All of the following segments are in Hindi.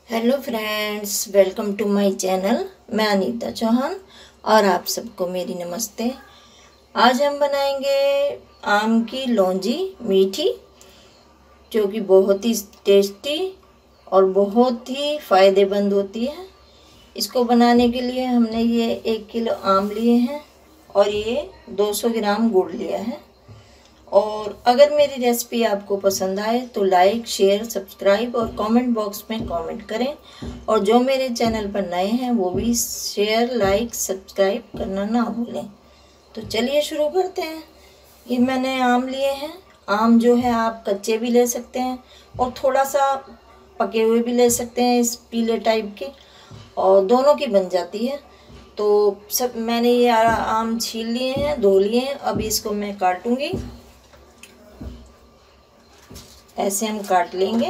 Hello friends, welcome to my channel. मैं अनीता चौहान और आप सबको मेरी नमस्ते। आज हम बनाएंगे आम की लौंजी मीठी, जो कि बहुत ही टेस्टी और बहुत ही फ़ायदेमंद होती है। इसको बनाने के लिए हमने ये 1 किलो आम लिए हैं और ये 200 ग्राम गुड़ लिया है। और अगर मेरी रेसिपी आपको पसंद आए तो लाइक, शेयर, सब्सक्राइब और कमेंट बॉक्स में कमेंट करें। और जो मेरे चैनल पर नए हैं वो भी शेयर, लाइक, सब्सक्राइब करना ना भूलें। तो चलिए शुरू करते हैं। ये मैंने आम लिए हैं। आम जो है आप कच्चे भी ले सकते हैं और थोड़ा सा पके हुए भी ले सकते हैं, इस पीले टाइप के, और दोनों की बन जाती है। तो सब मैंने ये आम छील लिए हैं, धो लिए हैं। अब इसको मैं काटूंगी। ऐसे हम काट लेंगे।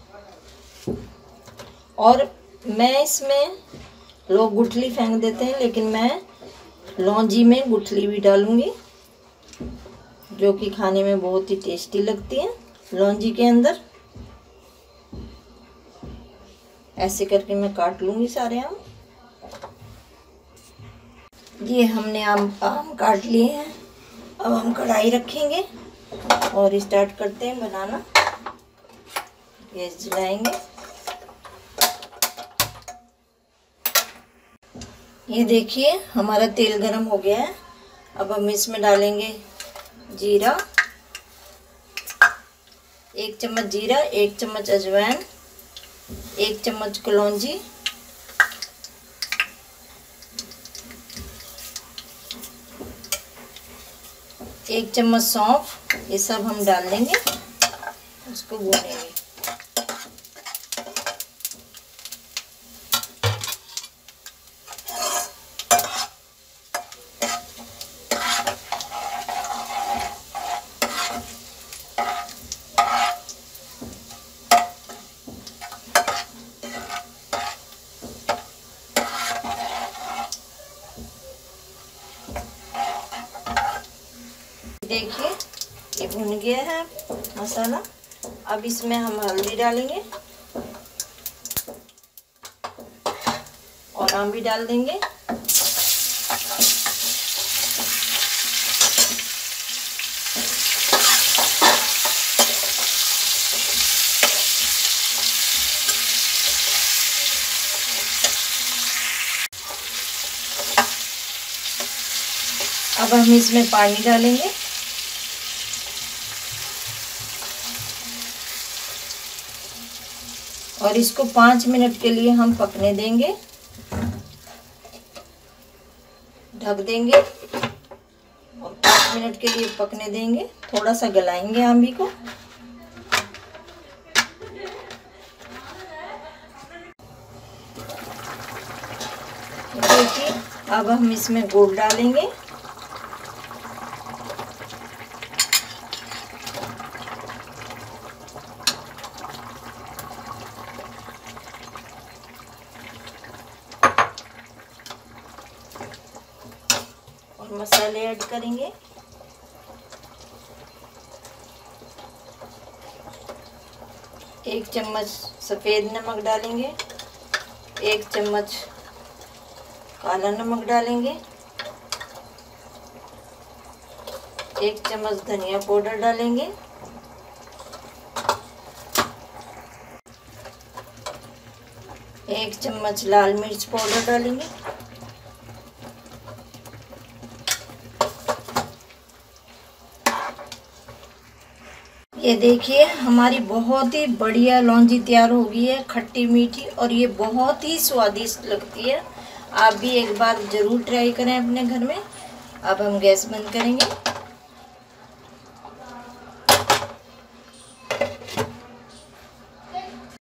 और मैं इसमें, लोग गुठली फेंक देते हैं, लेकिन मैं लौंजी में गुठली भी डालूंगी, जो कि खाने में बहुत ही टेस्टी लगती है। लौंजी के अंदर ऐसे करके मैं काट लूंगी सारे आम। ये हमने आम काट लिए हैं। अब हम कढ़ाई रखेंगे और स्टार्ट करते हैं बनाना। गैस जलाएंगे। ये देखिए हमारा तेल गरम हो गया है। अब हम इसमें डालेंगे जीरा, 1 चम्मच जीरा, 1 चम्मच अजवाइन, 1 चम्मच कलौंजी, एक चम्मच सौंफ। ये सब हम डाल देंगे, उसको भूनेंगे। देखिए ये भुन गया है मसाला। अब इसमें हम हल्दी डालेंगे और आम भी डाल देंगे। अब हम इसमें पानी डालेंगे और इसको 5 मिनट के लिए हम पकने देंगे। ढक देंगे और 5 मिनट के लिए पकने देंगे। थोड़ा सा गलाएंगे आम को। देखिए अब हम इसमें गुड़ डालेंगे। मसाले ऐड करेंगे। एक चम्मच सफ़ेद नमक डालेंगे, 1 चम्मच काला नमक डालेंगे, 1 चम्मच धनिया पाउडर डालेंगे, 1 चम्मच लाल मिर्च पाउडर डालेंगे, ये देखिए हमारी बहुत ही बढ़िया लौंजी तैयार हो गई है, खट्टी मीठी, और ये बहुत ही स्वादिष्ट लगती है। आप भी एक बार ज़रूर ट्राई करें अपने घर में। अब हम गैस बंद करेंगे।